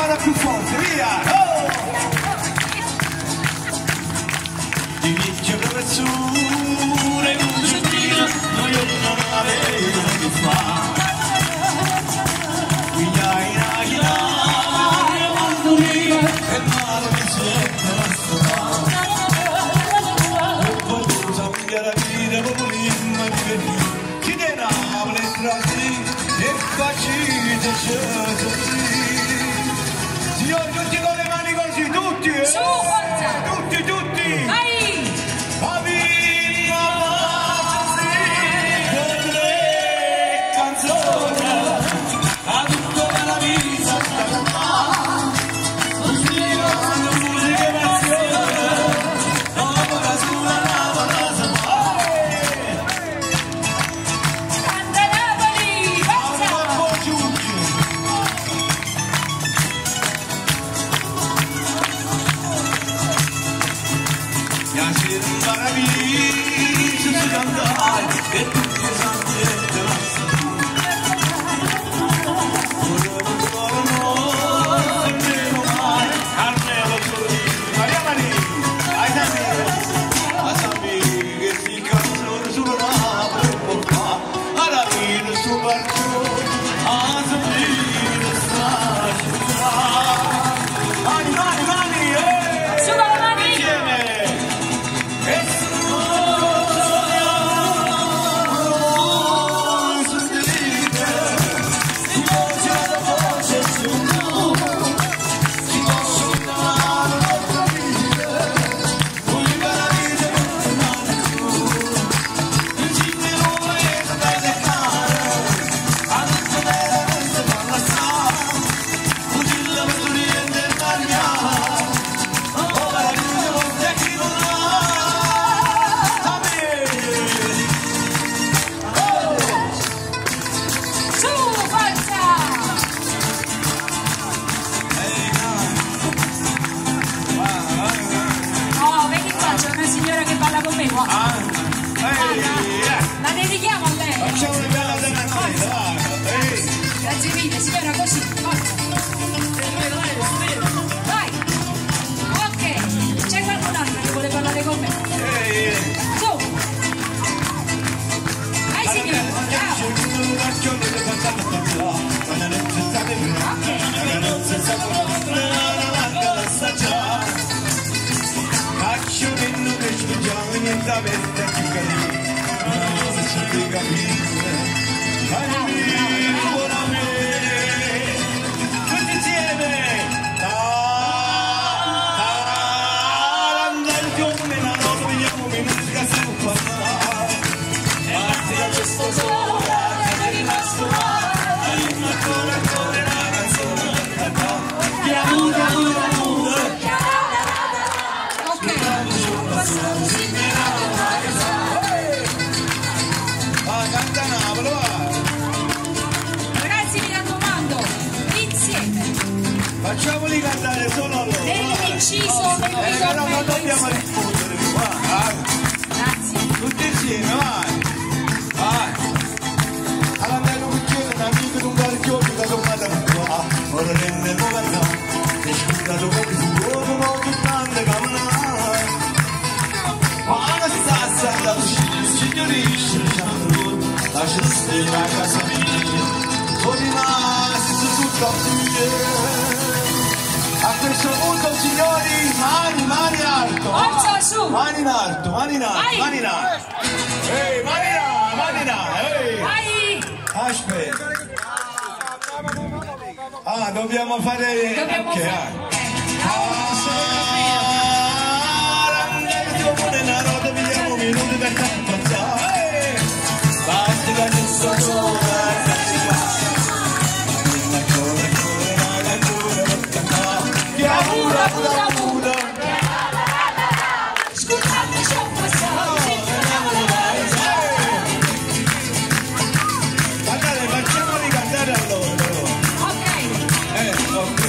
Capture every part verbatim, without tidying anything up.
vada più forte, via! Oh! Di vincere professore, in un giardino, noi non avevo che fa. Guida in aghina, e mandolina, e male mi sento la strada. E poi usa un chiarabile, popolino, e divertito. Ci teniamo le strade, e facite così. Signori, tutti con le mani così, tutti! Eh? Su, forza! Tutti, tutti! Vai! La dedichiamo a lei. Facciamo una bella danza. Grazie mille, signora, così. Forza. Vai. Ok. C'è qualcun altro che vuole parlare con me? Su. Vai signora. Bravo. Caccio che non che ci facciamo niente a verde più carino. Ci capite, buona me, tutti insieme, andando come la notte, vediamo che musica si può fare, basta da questo sole, è rimasto male, ancora ancora la canzone, piano piano piano, ragazzi, mi raccomando, insieme. facciamoli cantare solo loro. Nell'inciso del Eh, però non dobbiamo rispondere qua. Grazie. Tutti insieme, vai. Vai. Alla mia cucina, un amico di un carchiotto che tornata a qua. Ora rende moverà. E scusato come si può, non ho più tante camminare. Quando si sta stando uscire, signorisce, diciamo, lascia stare a casa mia. Sono rimasti tutto a piedi. A questo punto, signori, mani, mani alto. Forza, su. Mani in alto, mani in alto, Vai. mani in alto. Ehi, mani in alto, mani in alto, ehi. Vai. Aspetta. Ah, dobbiamo fare... Dobbiamo ok, fare. ah. Ah, nel comune narodo vediamo minuti per passare. Basta che adesso sopra. Pura, pura, pura. Scusate, ci ho passato. Guardate, facciamoli cantare a loro. Ok. Eh, ok.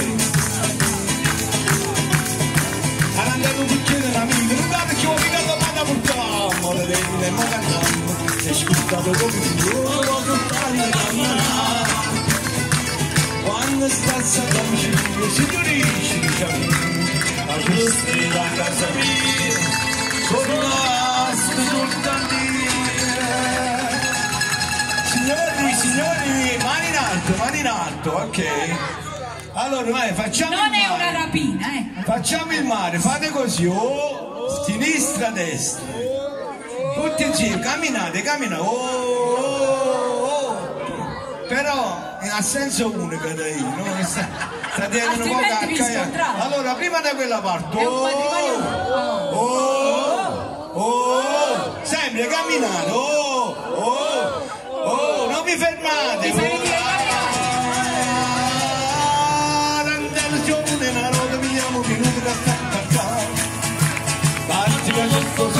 Hanno andato un bicchiere un amico, non date che ho mica domanda portiamo, le vedi, mo cantiamo. E ascoltato come si vuole, lo portare in camminare. Quando quando sta stata vicino, signorisci la giusti da casa mia, sono rimasto soltanto io. Signori, signori, mani in alto, mani in alto, ok. Allora, vai, facciamo non il è mare. una rapina, eh. Facciamo il mare, fate così, oh, sinistra, destra. Tutti insieme, camminate, camminate, oh, oh, oh. Però ha senso unico da io, no? Sta, state un po' cacca. Allora, prima da quella parte, oh, oh, oh, sempre camminate, oh, oh, oh, non vi fermate. Mi fai dire una roda mi chiamo minuto da staccare, parti per tutto